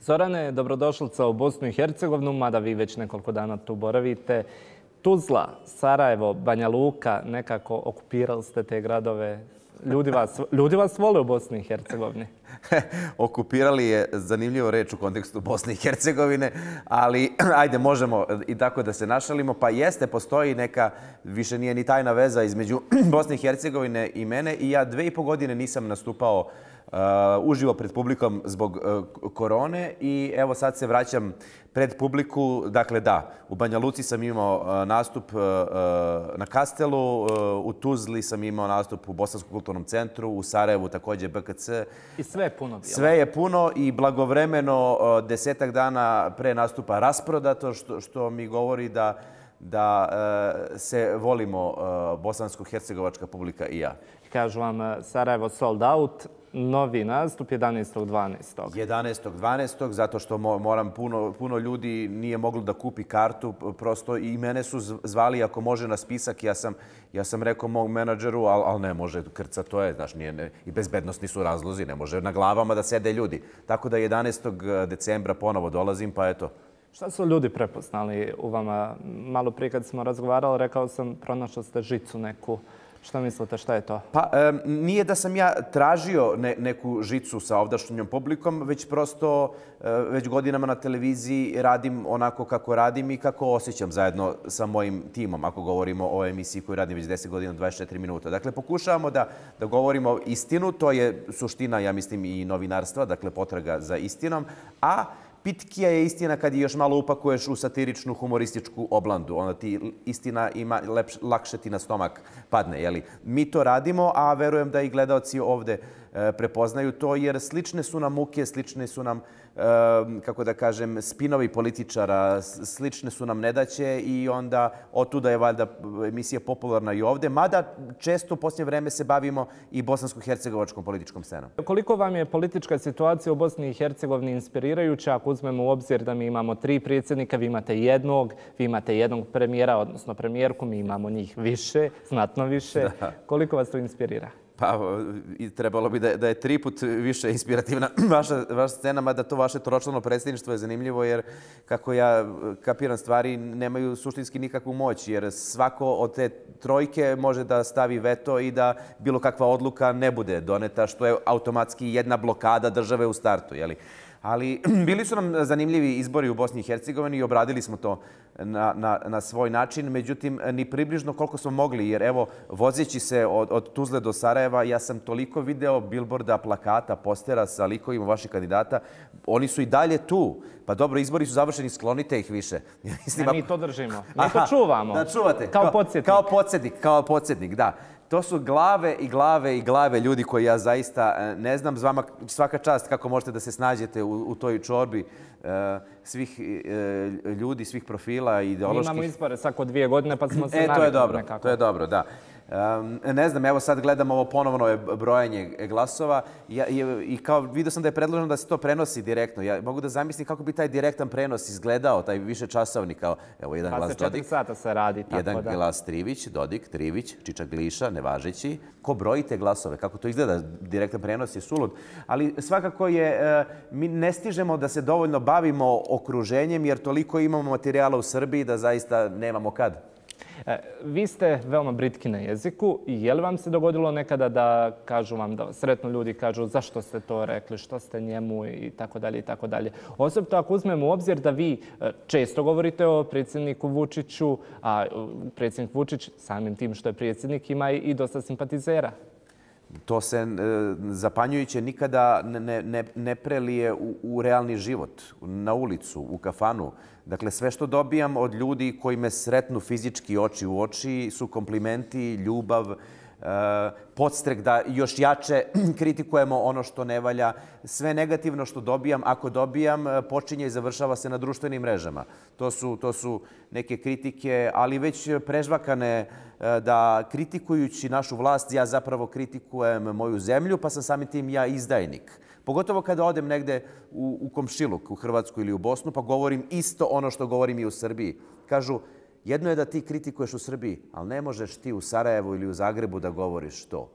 Zorane, dobrodošlica u Bosnu i Hercegovinu, mada vi već nekoliko dana tu boravite. Tuzla, Sarajevo, Banja Luka, nekako okupirali ste te gradove. Ljudi vas vole u Bosni i Hercegovini. Okupirali je zanimljivo reč u kontekstu Bosne i Hercegovine, ali ajde, možemo i tako da se našalimo. Pa jeste, postoji neka, više nije ni tajna veza između Bosne i Hercegovine i mene i ja 2,5 godine nisam nastupao uživo pred publikom zbog korone i evo sad se vraćam pred publiku. Dakle, da, u Banja Luci sam imao nastup na Kastelu, u Tuzli sam imao nastup u Bosanskom kulturnom centru, u Sarajevu također BKC. I sve je puno bilo. Sve je puno i blagovremeno 10 dana pre nastupa rasprodato, što mi govori da se volimo bosansko-hercegovačka publika i ja. Kažu vam Sarajevo sold out, novi nastup 11.12. 11.12. zato što moram puno ljudi nije moglo da kupi kartu, prosto i mene su zvali ako može na spisak. Ja sam rekao mom menadžeru, ali ne može, krca to je, znaš, i bezbednostni su razlozi, ne može na glavama da sede ljudi. Tako da 11. decembra ponovo dolazim, pa eto. Šta su ljudi prepoznali u vama? Malo prije kad smo razgovarali, rekao sam, pronašli ste žicu neku. Šta mislite, šta je to? Pa nije da sam ja tražio neku žicu sa ovdašnjom publikom, već prosto već godinama na televiziji radim onako kako radim i kako osjećam zajedno sa mojim timom, ako govorimo o emisiji koju radim već 10 godina, 24 minuta. Dakle, pokušavamo da govorimo istinu, to je suština, ja mislim, i novinarstva, dakle, potraga za istinom, a pitkija je istina kad je još malo upakuješ u satiričnu, humorističku oblandu. Onda ti istina ima, lakše ti na stomak padne. Jeli? Mi to radimo, a verujem da i gledaoci ovde prepoznaju to, jer slične su nam muke, slične su nam, kako da kažem, spinovi političara, slične su nam nedaće i onda otuda je valjda emisija popularna i ovde, mada često u posljednje vreme se bavimo i bosansko-hercegovačkom političkom scenom. Koliko vam je politička situacija u Bosni i Hercegovini inspirirajuća, ako uzmemo u obzir da mi imamo 3 predsjednika, vi imate jednog premijera, odnosno premijerku, mi imamo njih više, znatno više. Da. Koliko vas to inspirira? Pa, trebalo bi da je 3 put više inspirativna vaša scena, mada to vaše tročlano predsjedništvo je zanimljivo, jer kako ja kapiram stvari, nemaju suštinski nikakvu moć, jer svako od te trojke može da stavi veto i da bilo kakva odluka ne bude doneta, što je automatski jedna blokada države u startu, jeli? Ali bili su nam zanimljivi izbori u Bosni i Hercegovini i obradili smo to na svoj način. Međutim, ni približno koliko smo mogli, jer evo, vozeći se od Tuzle do Sarajeva, ja sam toliko video bilborda, plakata, postera sa likovima vaših kandidata. Oni su i dalje tu. Pa dobro, izbori su završeni, sklonite ih više. Mi to držimo. Mi to čuvamo. Da čuvate. Kao podsjetnik, da. To su glave i glave i glave ljudi koji ja zaista ne znam. Svaka čast kako možete da se snađete u toj čorbi svih ljudi, svih profila ideoloških. Mi imamo izbore svako 2 godine pa smo se navikli nekako. To je dobro, da. Ne znam, evo sad gledam ovo ponovno brojanje glasova i kao vidio sam da je predloženo da se to prenosi direktno. Ja mogu da zamislim kako bi taj direktan prenos izgledao, taj višečasovni, kao evo jedan glas Dodik, 4 sata se radi, tako da. Jedan glas Trivić, Dodik, Trivić, Čičak Gliša, nevažeći. Ko broji te glasove? Kako to izgleda? Direktan prenos je sulud. Ali svakako mi ne stižemo da se dovoljno bavimo okruženjem jer toliko imamo materijala u Srbiji da zaista nemamo kad. Vi ste veoma britki na jeziku i je li vam se dogodilo nekada da kažu vam, da sretno ljudi kažu zašto ste to rekli, što ste njemu i tako dalje i tako dalje. Osobito ako uzmemo u obzir da vi često govorite o predsjedniku Vučiću, a predsjednik Vučić samim tim što je predsjednik ima i dosta simpatizera. To se zapanjujuće nikada ne prelije u realni život, na ulicu, u kafanu. Dakle, sve što dobijam od ljudi koji me sretnu fizički oči u oči su komplimenti, ljubav, podstrek da još jače kritikujemo ono što ne valja. Sve negativno što dobijam, ako dobijam, počinje i završava se na društvenim mrežama. To su neke kritike, ali već prežvakane da kritikujući našu vlast, ja zapravo kritikujem moju zemlju, pa sam samim tim ja izdajnik. Pogotovo kada odem negde u komšiluk, u Hrvatsku ili u Bosnu, pa govorim isto ono što govorim i u Srbiji. Kažu, jedno je da ti kritikuješ u Srbiji, ali ne možeš ti u Sarajevu ili u Zagrebu da govoriš to.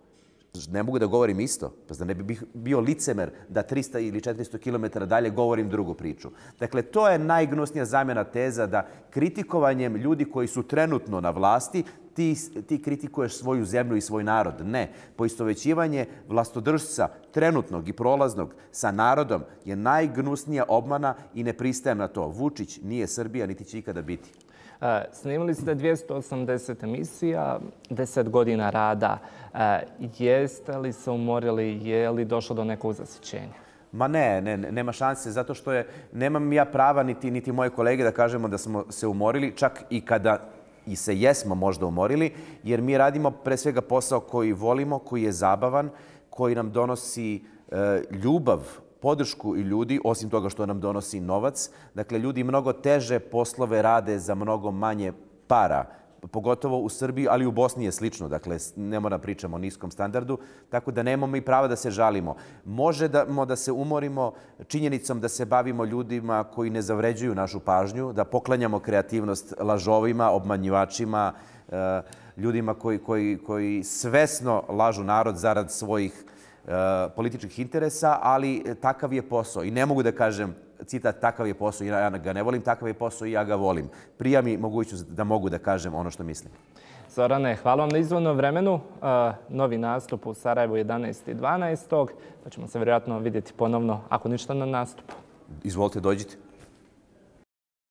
Ne mogu da govorim isto. Pa da ne bi bio licemer da 300 ili 400 km dalje govorim drugu priču. Dakle, to je najgnusnija zamjena teza da kritikovanjem ljudi koji su trenutno na vlasti ti kritikuješ svoju zemlju i svoj narod. Ne. Poistovećivanje vlastodržca trenutnog i prolaznog sa narodom je najgnusnija obmana i ne pristajem na to. Vučić nije Srbija, niti će ikada biti. Snimili ste 280 emisija, 10 godina rada. Jeste li se umorili, je li došlo do nekog zasićenja? Ma ne, nema šanse, zato što nemam ja prava niti moje kolege da kažemo da smo se umorili, čak i kada i se jesmo možda umorili, jer mi radimo pre svega posao koji volimo, koji je zabavan, koji nam donosi ljubav, podršku i ljudi, osim toga što nam donosi novac. Dakle, ljudi mnogo teže poslove rade za mnogo manje para, pogotovo u Srbiji, ali i u Bosni je slično. Dakle, ne mora pričamo o niskom standardu, tako da nemamo i prava da se žalimo. Možemo da se umorimo činjenicom da se bavimo ljudima koji ne zavređuju našu pažnju, da poklanjamo kreativnost lažovima, obmanjivačima, ljudima koji svesno lažu narod zarad svojih političkih interesa, ali takav je posao. I ne mogu da kažem, citat, takav je posao, ja ga ne volim, takav je posao i ja ga volim. Prija mi mogućnost da mogu da kažem ono što mislim. Zorane, hvala vam na izdvojenom vremenu. Novi nastup u Sarajevu 11.12. Pa ćemo se vjerojatno vidjeti ponovno, ako ništa, na nastupu. Izvolite, dođite.